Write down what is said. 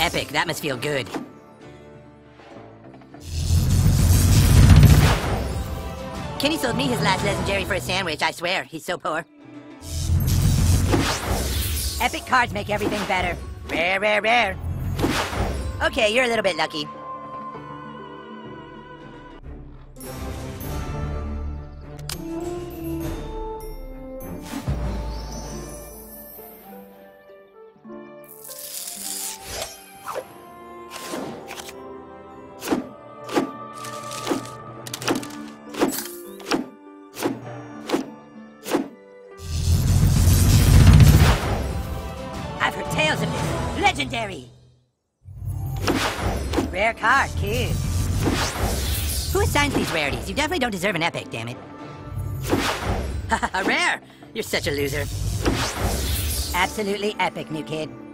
Epic, that must feel good. Kenny sold me his last legendary for a sandwich, I swear. He's so poor. Epic cards make everything better. Rare, rare, rare. Okay, you're a little bit lucky. I've heard tales of this. Legendary! Rare card, kid. Who assigns these rarities? You definitely don't deserve an epic, damn it. Haha, rare! You're such a loser. Absolutely epic, new kid.